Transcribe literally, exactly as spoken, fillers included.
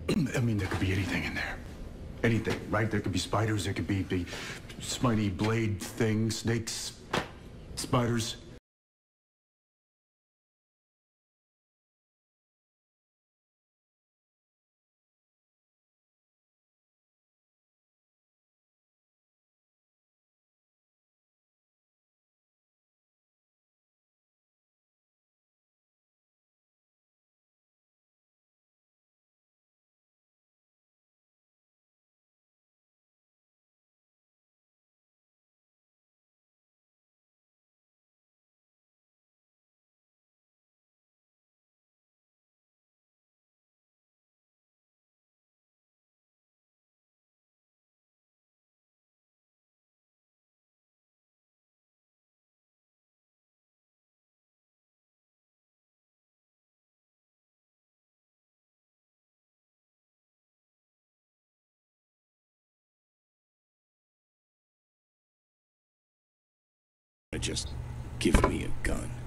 I mean, there could be anything in there. Anything, right? There could be spiders, there could be, be spiny blade things, snakes, spiders. Just give me a gun.